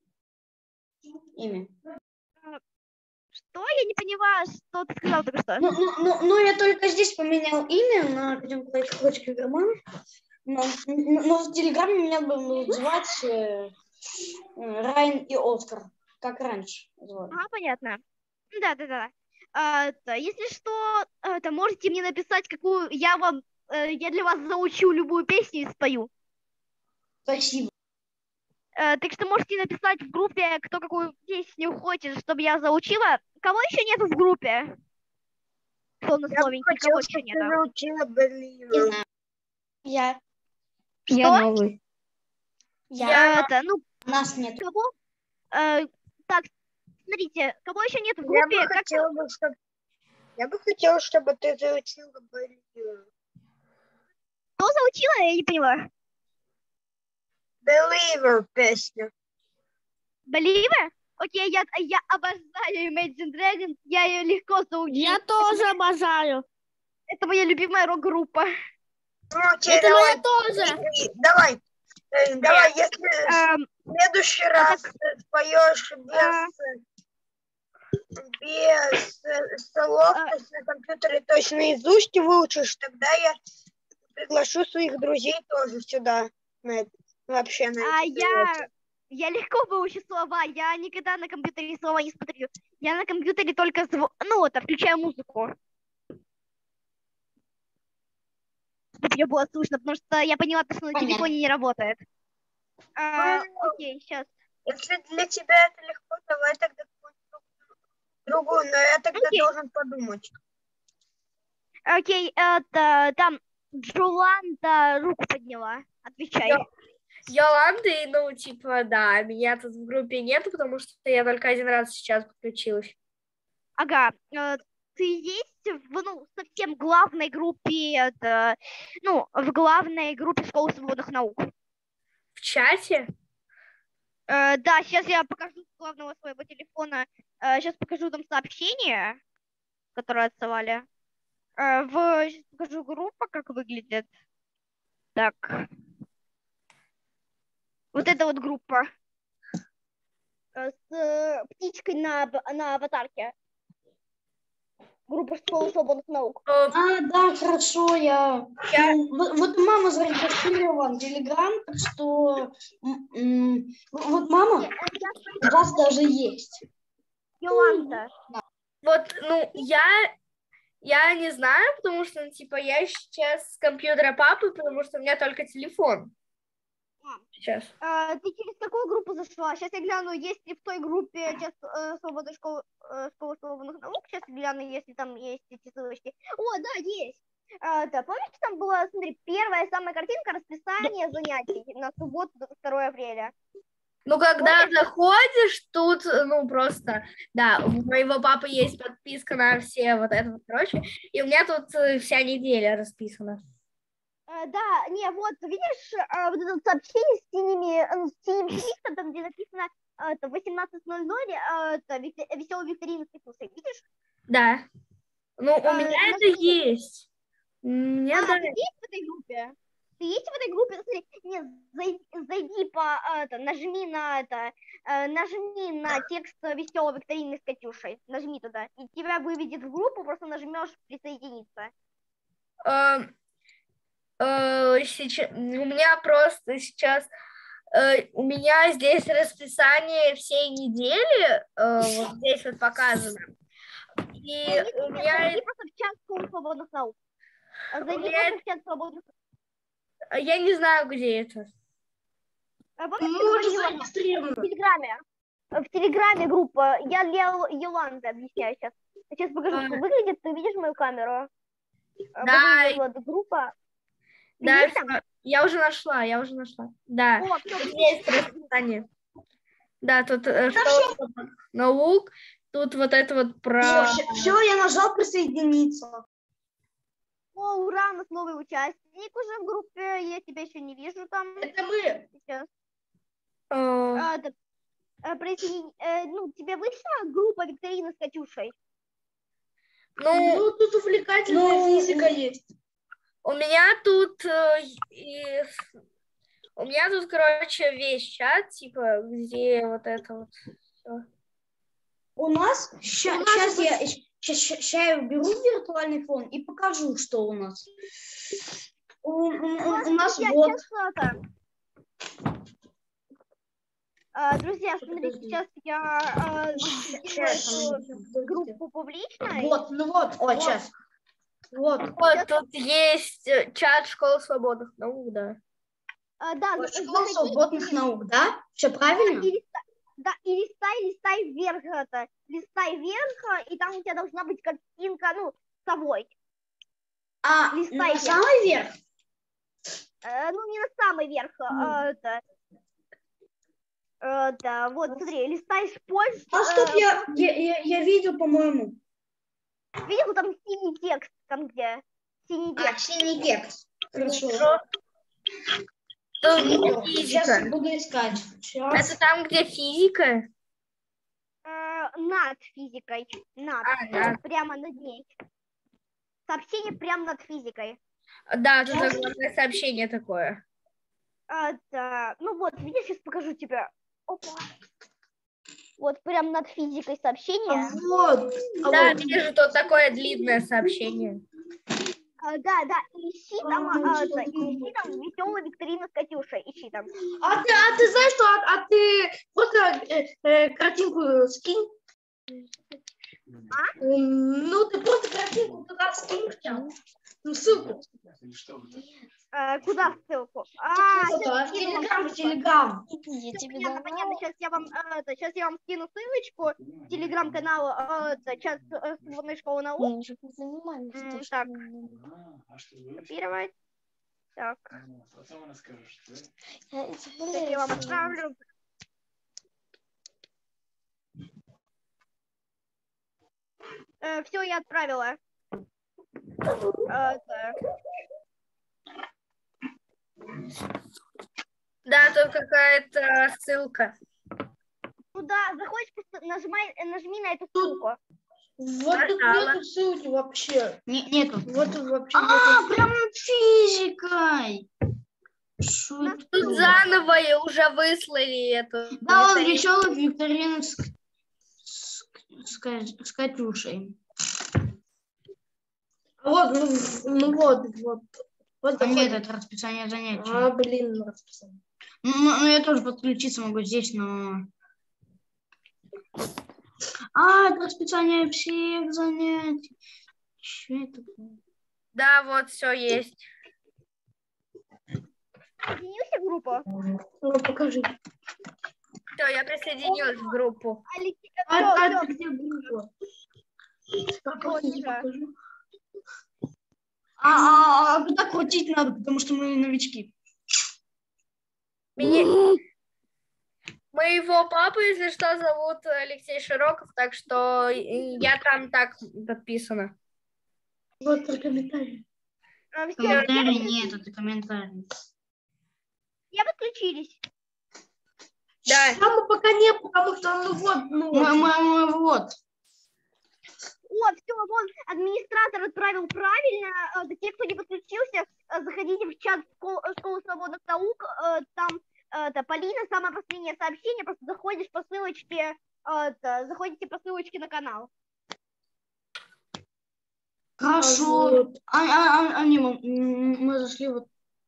имя. Что? Я не поняла, что ты сказал только что. Ну, ну, ну, ну, я только здесь поменял имя на пойдем клочки карман. Но, но, но в Телеграме меня будут звать э, э, Райан и Оскар, как раньше звали. А, понятно. Да, да, да. А, то, если что, а, то можете мне написать, какую я вам, э, я для вас заучу любую песню и спою. Спасибо. Э, так что можете написать в группе, кто какую песню хочет, чтобы я заучила. Кого еще нету в группе? Словно словенький, кого еще нету? научила Не знаю. Я. Что? Я новый. Я... Это, ну, Нас нет. кого? Э, так, смотрите, кого еще нет в Я группе? бы Как... хотела, бы, чтобы... Я бы хотела, чтобы ты заучила балерину. Кто заучила? Я не поняла. Believer песню. Believer? Окей, я, я обожаю Imagine Dragons, я ее легко заучу. Я тоже обожаю. Это моя любимая рок-группа. Ну, окей, Это давай. моя тоже. Давай. Э, Давай, если Эм, в следующий раз ты споешь без, без э, слов, А. то есть на компьютере точно наизусть выучишь, тогда я приглашу своих друзей тоже сюда. На это, вообще на а эти я, занятия. я легко выучу слова, я никогда на компьютере слова не смотрю. Я на компьютере только, зв... ну, это, включаю музыку. Чтобы ее было слышно, потому что я поняла, что на Понятно. телефоне не работает. А, окей, сейчас. Если для тебя это легко, давай тогда какую-нибудь другую, но я тогда Окей. должен подумать. Окей, это, там, Джоланда руку подняла. Отвечай. Я- Йоланды, ну, типа, да, меня тут в группе нету, потому что я только один раз сейчас подключилась. Ага, э, ты есть в, ну, совсем главной группе, это, ну, в главной группе Школы свободных наук? В чате? Э, да, сейчас я покажу с главного своего телефона, сейчас покажу там сообщение, которое отсылали. Э, в, сейчас покажу группа, как выглядит. Так. Вот эта вот группа. Э, С э, птичкой на, ав- на аватарке. Группа Школы свободных наук. Э, А, да, хорошо, я... Я- Ну, вот, вот мама зарегистрировала Телеграм, так что... м, м, вот мама у вас даже есть. Йоланда. Вот, ну, я, я не знаю, потому что, ну, типа, я сейчас с компьютера папы, потому что у меня только телефон. Сейчас. А, ты через какую группу зашла? Сейчас я гляну, есть ли в той группе сейчас э, свободной школы, э, школы свободных наук. Сейчас я гляну, если там есть эти ссылочки. О, да, есть. А, да, помнишь, там была, смотри, первая самая картинка расписание занятий на субботу второго апреля. Ну, когда заходишь, тут, ну, просто, да, у моего папы есть подписка на все вот это вот прочее, и у меня тут э, вся неделя расписана. А, да, не, вот, видишь, а, вот это сообщение с синими, э, с синим шрифтом, там, где написано а, это восемнадцать ноль ноль, а, это веселая викторина с Петусой, видишь? Да. Ну, у А, меня на это что? есть. Мне А, да. ты есть в этой группе? Ты есть в этой группе? Смотри, нет, зайди, зайди по, а, это, нажми на это, э, нажми на текст веселой викторины с Катюшей, нажми туда, и тебя выведет в группу, просто нажмешь присоединиться. Э, э, сейчас, у меня просто сейчас, э, у меня здесь расписание всей недели, э, вот здесь вот показано. И Нет, нет, у нет, меня, зайди просто в чат школы свободных наук. А, Зайди меня просто в чат свободных наук. я не знаю, где это. А помнишь, Мы ты уже говорила зарегистрированы. в Телеграме? В Телеграме группа. Я Лео Йоланда объясняю сейчас. Сейчас покажу, А. как выглядит. Ты видишь мою камеру? А, Да. Вот эта вот группа. Да, есть там? всё, я уже нашла, я уже нашла. Да, О, всё, тут есть расписание. Да, тут э, школа свободных наук, тут вот это вот про... Все, я нажал присоединиться. О, ура, у нас новый участник уже в группе. Я тебя еще не вижу там. Это мы. Сейчас. э, А, так, э, присоедини- э, ну, тебе вышла группа викторины с Катюшей? Ну, Ну, тут увлекательная Ну, физика есть. у меня тут... э, и- У меня тут, короче, весь чат, типа, где вот это вот всё. У нас, сейчас я, ща я уберу виртуальный фон и покажу, что у нас. У, у- у- у нас Друзья, вот... сейчас это... А, друзья, смотрите, сейчас я а, сделаю эту группу публичной. Вот, ну вот, о, сейчас. Вот. Вот тут есть э, чат школы свободных наук, да. А, да, Вот за- школа заходи свободных наук, да? Все правильно? и листай, да, и листай, листай вверх это. Листай вверх, а, и там у тебя должна быть картинка, ну, с собой. А листай на вверх. самый верх? Э, ну, не на самый верх, а, это... э, да, вот, смотри, листаешь позже. А стоп, э, я, я, я, я видел, по-моему. Видел, там синий текст, там где? Синий А, текст. синий текст. Хорошо. Тут Сейчас физика. буду искать. Сейчас. Это там, где физика? Э, над физикой. Над. А, да. Прямо над ней. Сообщение прямо над физикой. Да, тут огромное сообщение такое. А, да. Ну вот, видишь, сейчас покажу тебе. Опа. Вот прям над физикой сообщение. Вот. А Да, вот. вижу, тут такое длинное сообщение. А, да, да, ищи там, А, а, что да, такое? ищи там веселая викторина с Катюшей, ищи там. А ты, а ты знаешь что? А, а ты просто э, э, картинку скинь. А? М, Ну, ты просто картинку туда скинь в чат. Ну, ссылку. Э, куда ссылку? А, Вот, щас а, в скину вам Телеграм, в ссылку. Телеграм. Я Всё тебе понятно, понятно. давала. Сейчас я вам, э, это, сейчас я вам скину ссылочку в телеграм-канал, э, это, чат э, свободной школы наук. Мы уже позанимались. М, то, что так. мы- Копировать. Так, Я тем сейчас более, я вам если- отправлю. Все, я отправила. Э, это, Да, тут какая-то ссылка. Туда заходишь, просто нажимай, э, нажми на эту ссылку. Вот тут Нажала. нету ссылки вообще. Не, нету. Вот тут вообще А, нету. прям над физикой. Шо это Тут такое? заново и уже выслали эту. Да, вот викторину. веселый викторин с, с, с, Ка- с Катюшей. А вот, ну, ну вот, вот. Вот А нет, заходим. это расписание занятий. А, блин, ну, расписание. Ну, ну, ну, я тоже подключиться могу здесь, но... А, это расписание всех занятий. Че это такое? Да, вот все есть. Соединился в группу? Ну, покажи. Все, я присоединилась в группу. Алексей, А, всё, а всё. ты где группа? Так, Вот вот, уже. покажу. А, а, а куда крутить надо, потому что мы новички. Меня- Моего папу, если что, зовут Алексей Широков, так что я там так подписана. Вот про комментарий. Э, всё, Комментарий нет, это комментарий. все подключились. Да. Там мы пока не, потому что, ну вот, ну Мы, вот. мы, мы вот. О, все, вон, администратор отправил правильно. Э, да, те, кто не подключился, э, заходите в чат школ- э, школы свободных наук. Э, там э, это, Полина, самое последнее сообщение. Просто заходишь по ссылочке, э, это, заходите по ссылочке на канал. Хорошо. Вот. А, а, а, а, не, мы, м, мы зашли вот.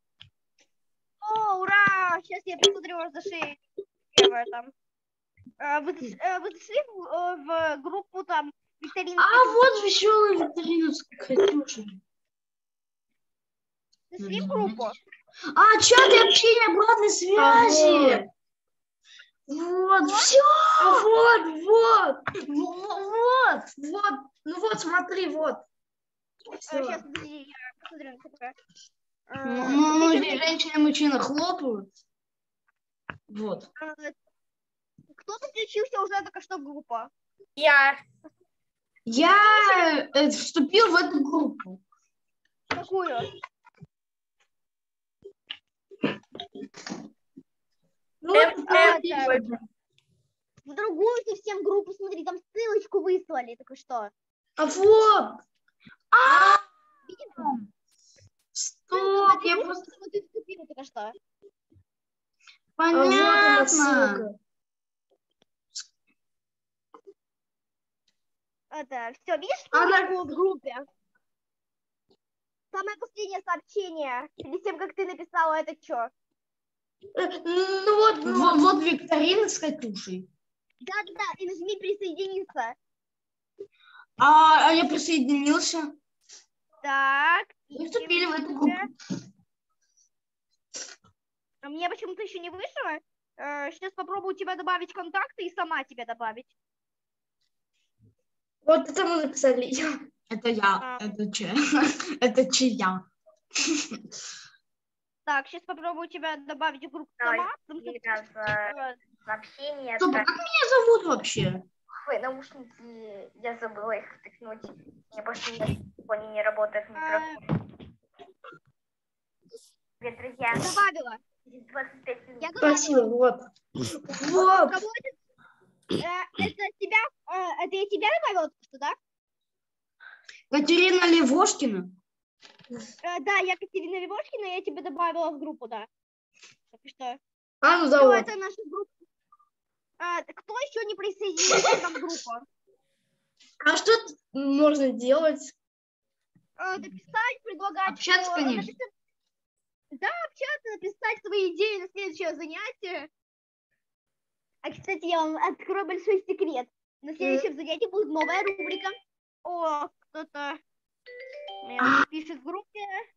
О, ура! Сейчас я посмотрю, вас зашли. Первое там. Э, Вы, заш- э, вы зашли в, э, в группу там викторины? А, вот веселый викторин с Катюшей. Зашли в группу? А, чат и общение обратной связи. Вот, все. А вот, вот, Вот. вот, ну вот, смотри, вот. Сейчас, подожди, я посмотрю на такое. Э, Ну, ну, зачем ну, мне- женщины и мужчины хлопают. Вот. э, Кто подключился уже только что в группу? Я. Я э, вступил в эту группу. Какую? Ну, Эм, вот, А, эм, да. вроде. В другую совсем группу, смотри, там ссылочку выслали, так и что? а вот. А, Стоп, я Смотри, просто... что ты вступила только что. а вот она Понятно. ссылка. Это, все, видишь Она- ссылочку в группе? Самое последнее сообщение, перед тем, как ты написала это что? Э, Ну вот, ну, Вот, вот викторина с Катюшей. Да-да-да, и нажми присоединиться. А, а я присоединился. Так. Вы вступили в эту и- группу. А мне почему-то еще не вышло. Сейчас попробую тебя добавить в контакты и сама тебя добавить. вот это мы написали. Я. Это я. А. Это че? Это чья? Так, сейчас попробую тебя добавить в группу Давай, сама. потому что, Вика, за э, сообщение. Стоп, а отправь. как меня зовут вообще? Ой, наушники, я забыла их втыкнуть. Мне больше на телефоне не работает э, микрофон. Привет, друзья. добавила. двадцать пять минут. Я добавила. Спасибо, вот. Вот. Кого это? Э, это тебя? э, это я тебя добавила, только что, да? Катерина Левошкина. Э, да, я Катерина Левошкина, я тебя добавила в группу, да. Так что. А, ну да, Всё, вот. это наша группа. А, кто еще не присоединился к нам в группу? А что тут можно делать? А, написать, предлагать. Общаться, что- конечно. написать- Да, общаться, написать свои идеи на следующее занятие. А, кстати, я вам открою большой секрет. На следующем занятии будет новая рубрика. О, кто-то мне уже пишет в группе.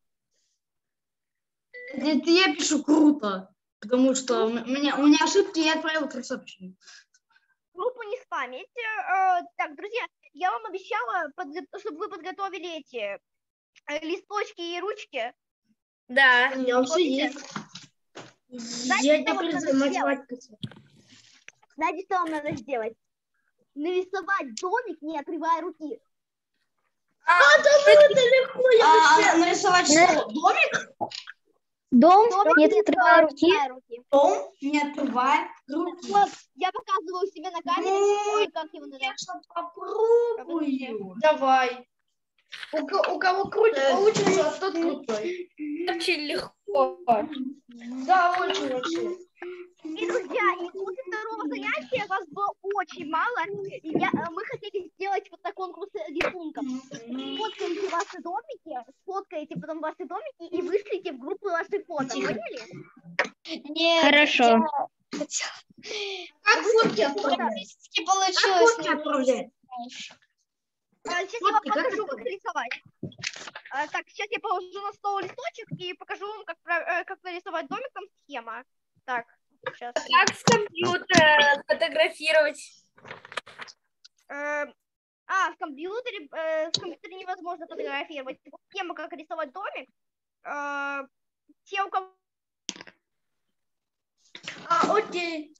Это я пишу круто. Потому что у меня, у меня ошибки, я отправил три сообщения. Группу не спамить. Э, Так, друзья, я вам обещала, подго- чтобы вы подготовили эти э, листочки и ручки. Да. У меня все Помните? есть. Знаете, Я что не вам надо призываю математику. Знаете, что вам надо сделать? Нарисовать домик, не отрывая руки. А, да, ну это легко, я А, нарисовать что? Домик? Дом, Домик, не не отрывая руки. отрывая руки. Дом, не отрывая руки. Вот, я показываю себе на камере. Ну, Ой, как его надо. Конечно, попробую. Давай. У, ко- у кого круче Э, получится, а тот крутой. Очень легко. Да, очень вообще. И, друзья, и после второго занятия вас было очень мало. И я, э, мы хотели сделать вот такой конкурс рисунков. Сфоткаете ваши домики, сфоткаете потом ваши домики и вышлите в группу ваши фото. Поняли? Нет, Хорошо. Как фотки отправлять? Не Как получилось. фотки отправлять? Сейчас я вам Фотки, как покажу, это? как рисовать. А, так, сейчас я положу на стол листочек и покажу вам, как, про- э, как нарисовать домик, там схема. Так, сейчас. Как с компьютера фотографировать? Э, а, в компьютере, э, в компьютере невозможно фотографировать. Схема, как рисовать домик. Э, те, у кого... А, окей.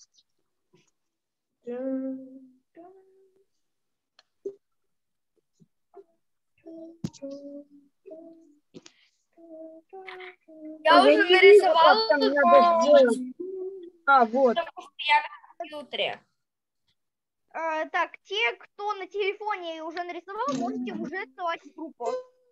Я уже нарисовала, Там надо но сделать. А, вот. я на компьютере. Э, так, те, кто на телефоне уже нарисовал, можете уже ссылать в группу.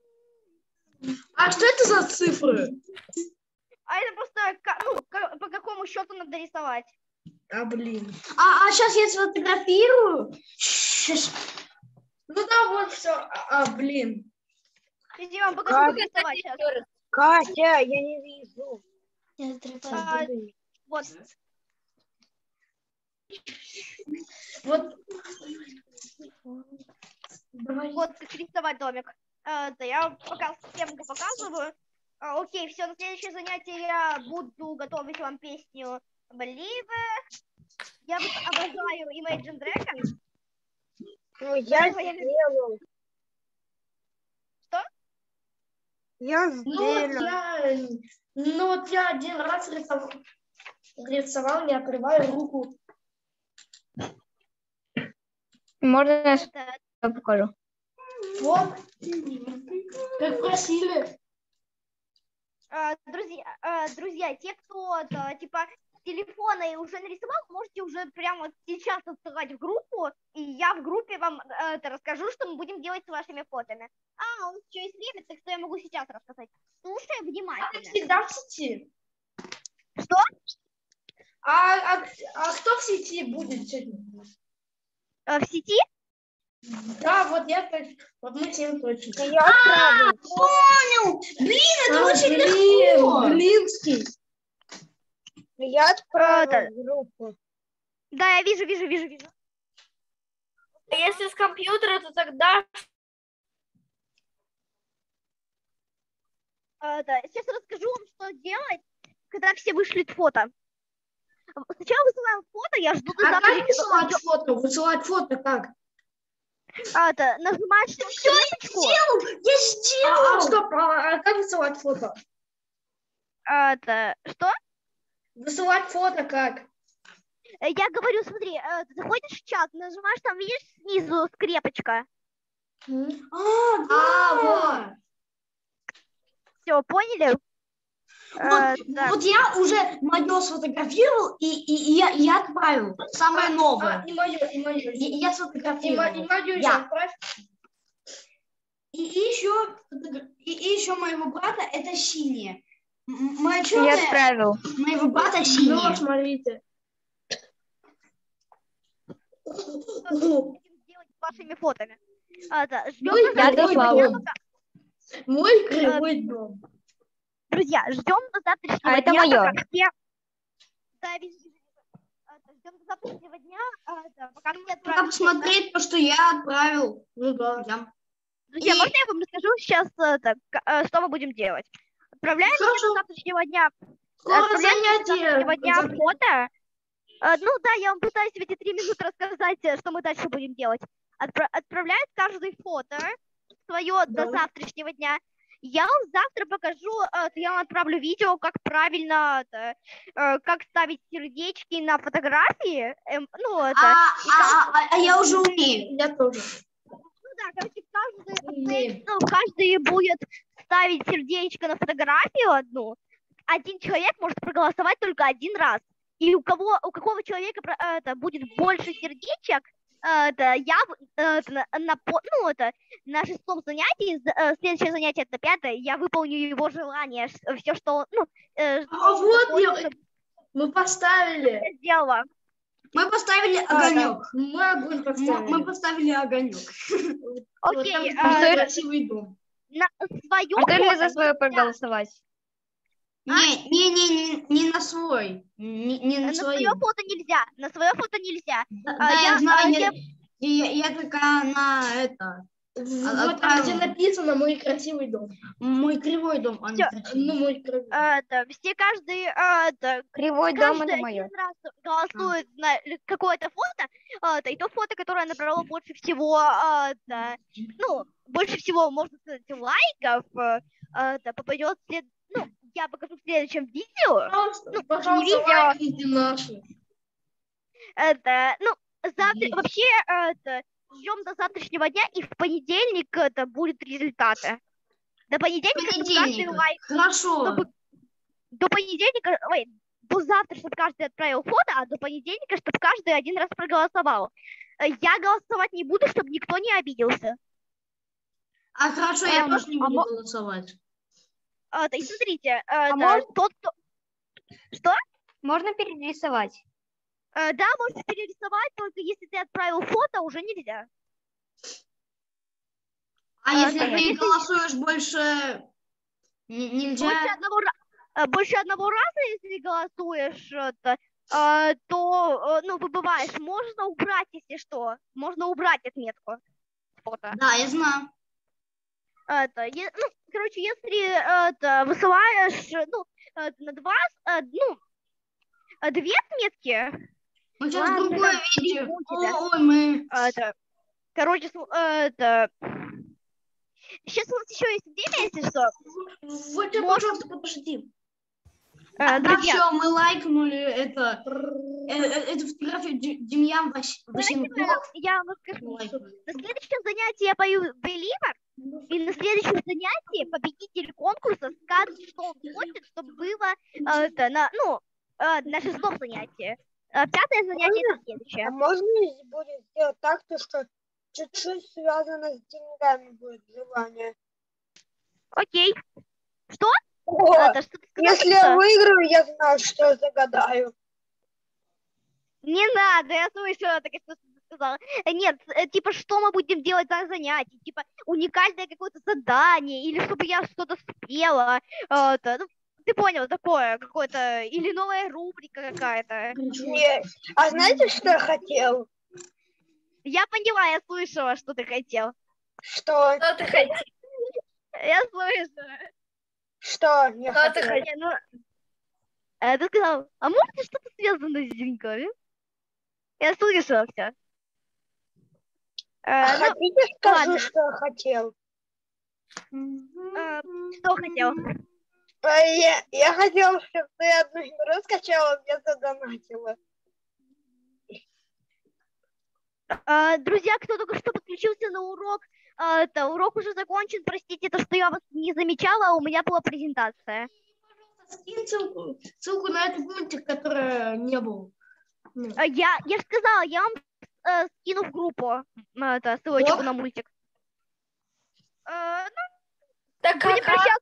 А что это за цифры? А это просто, ка- ну, ка- по какому счету надо рисовать. А, блин. А, а сейчас я сфотографирую. Щас. Ну да, вот все. А, а, блин. Сейчас я вам покажу, как рисовать сейчас. Катя, я не вижу. Не отрывая. А, вот. Вот. Давай. Вот как рисовать домик. Э, да, я вам пока схемку показываю. А, окей, все, на следующее занятие я буду готовить вам песню Believe. Я вот обожаю Imagine Dragons. Ну, я Поэтому я- сделал. Что? Я Ну вот сделал. я, ну вот я один раз рисовал, рисовал, не отрываю руку. Можно я Это- покажу? Вот, как просили. а, друзья, а, друзья, те, кто то, типа с телефона и уже нарисовал, можете уже прямо сейчас отсылать в группу, и я в группе вам э, это расскажу, что мы будем делать с вашими фотами. А, у нас еще есть время, так что я могу сейчас рассказать. Слушай внимательно. Всегда в сети. Что? А, а, а кто в сети будет сегодня? Э, в сети? Да, вот я так, вот мы всем точно. Я отправил. Понял! Блин, это А, очень блин, легко! Блинский. Я отправил да. в группу. Да, я вижу, вижу, вижу, вижу. А если с компьютера, то тогда Э, да, сейчас расскажу вам, что делать, когда все вышлют фото. Сначала высылаем фото, я жду до А завтра. как высылать фото? Высылать фото как? А, это, нажимаешь на скрепочку. Я А, сделал! а стоп, а, а как высылать фото? А, это, что? Высылать фото как? Э, Я говорю, смотри, э, ты заходишь в чат, нажимаешь, там видишь снизу скрепочка. А, А, да! Все, поняли? Э, Вот, так. вот я уже мое сфотографировал, и, и, и я, я отправил. Самое А, новое. и мое, и мое. Я, я И, мо- сфотографировал. и мое еще Я. отправь. И, и еще, и, и еще моего брата это синее. М- Мое Я черное, отправил. моего брата Ну, синее. смотрите. Что будем делать с вашими фотами? А, да, ждем Ой, до я завтрашнего дослала. дня, пока- Мой кривой дом. Друзья, ждем до завтрашнего А это дня, моё. пока все... Да, вижу, вижу, вижу. А, да, ждем до завтрашнего дня, а, да, пока все Надо отправят. посмотреть то, что я отправил. Ну да. Да. Друзья, И- можно я вам расскажу сейчас, э, так, к- э, что мы будем делать? Отправляем все Хорошо. до завтрашнего дня. Скоро Отправляем все до занятие. завтрашнего дня Зак- фото. Э, Ну да, я вам пытаюсь в эти три минуты рассказать, э, что мы дальше будем делать. Отпра- Отправляет каждый фото свое до Да. завтрашнего дня. Я вам завтра покажу, э, я вам отправлю видео, как правильно, это, э, как ставить сердечки на фотографии. эм, Ну, это, А, и как- а, а, а я уже умею. Я тоже. ну да, короче, каждый, Умею. ну, каждый будет ставить сердечко на фотографию одну. Один человек может проголосовать только один раз. И у кого, у какого человека про- э, это будет больше сердечек, э, это я в- э, это на, на по- ну, это на шестом занятии, з- э, следующее занятие это пятое, я выполню его желание, все, что он, ну, э, что А он вот захочет, я- чтобы Мы поставили. я сделала. Мы поставили А, да. огонек. Мы огонь Мы, поставили. мы поставили огонек. Вот Окей, там э, такой красивый дом. на свое Можно ли фото за свое проголосовать? Не, не, не, не, не на свой. Не, не э, на на свой. свое фото нельзя, на свое фото нельзя. Да, а, да, я- я знаю, а, я, я, я только на это. Вот там, где отправил. написано «Мой красивый дом». Мой кривой дом, а не Всё, красивый. Ну, мой красивый. А, это, все каждый, а, это, Кривой дом каждый это один мое. раз голосует на л- какое-то фото, а, это, и то фото, которое набрало больше всего, а, это, ну, больше всего, можно сказать, лайков, а, а, это, попадет в след... ну, я покажу в следующем видео, Пожалуйста, ну, пожалуйста, не видео. лайкните наши. это, ну, завтра, Есть. вообще, это, ждем до завтрашнего дня, и в понедельник это будет результаты. До понедельника, чтобы каждый Понедельника. лайк, Хорошо. чтобы до понедельника, ой, до завтра, чтобы каждый отправил фото, а до понедельника, чтобы каждый один раз проголосовал. Э, Я голосовать не буду, чтобы никто не обиделся. А хорошо, я Эм, тоже не а буду мо- голосовать. А, то есть, смотрите, э, это мож- тот, кто... Что? Можно перерисовать? Э, Да, можешь перерисовать, только если ты отправил фото, уже нельзя. А А, если понятно. ты голосуешь больше, н- нельзя? Больше одного, ра- э, больше одного раза, если голосуешь, это, э, то, э, ну, выбываешь. Можно убрать, если что. Можно убрать отметку фото. Да, я знаю. Это, е- ну, короче, если э, это, высылаешь, э, ну, э, на два, э, ну, э, две отметки, Мы сейчас Ладно, другое там три видео. будет, да. Ой, мы... э, это, короче, сл- э, это, сейчас у нас еще есть время, если что. Вот, ты, пожалуйста, подожди. Э, Да, друзья, все, мы лайкнули это, э, э, эту фотографию Ди- Демьян Вась- Васенков. я вам скажу, что Лайкнули. на следующем занятии я пою Believer, и на следующем занятии победитель конкурса скажет, что он хочет, чтобы было э, это, на, ну, э, на шестом занятии. Э, Пятое занятие это следующее. А можно будет сделать так, то, что чуть-чуть связано с деньгами будет желание? Окей. Что? О, Это что ты сказал? если я выиграю, я знаю, что я загадаю. Не надо, я слышала, так что ты сказала. Э, Нет, э, типа, что мы будем делать на занятии? Типа, уникальное какое-то задание, или чтобы я что-то спела. э, это, ну, ты понял, такое какое-то, или новая рубрика какая-то. Нет. А знаете, что я хотел? Я поняла, я слышала, что ты хотел. Что? Что ты хотел? Я слышала. Что я Что ты хотел? хотел? Не, ну, э, ты сказал, а может что-то связано с деньгами? Я слышала все. А ну, хотите, скажу, ладно. что я хотел? э, что хотел? А Я, я хотел, чтобы ты одну игру скачала, мне задонатила. Э, друзья, кто только что подключился на урок, э, это, урок уже закончен, простите, то, что я вас не замечала, у меня была презентация. Скинь ссылку, ссылку на этот мультик, который не был. Ну, Э, я, я же сказала, я вам э, скину в группу э, это, ссылочку Ок. на мультик. Э, ну, Так будем как? прощаться.